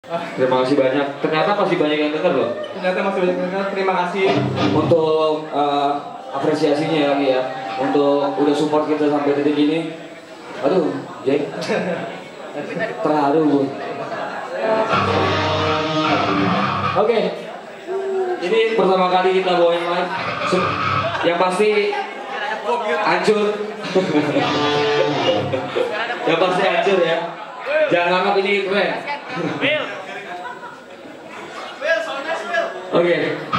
Terima kasih banyak. Ternyata masih banyak yang denger loh. Ternyata masih banyak yang denger. Terima kasih untuk apresiasinya lagi ya. Untuk udah support kita sampai detik ini. Aduh, Jack. Terharu. Oke. Ini pertama kali kita bawain live. Yang pasti hancur. Yang pasti hancur ya. Jangan anggap ini keren. Oke.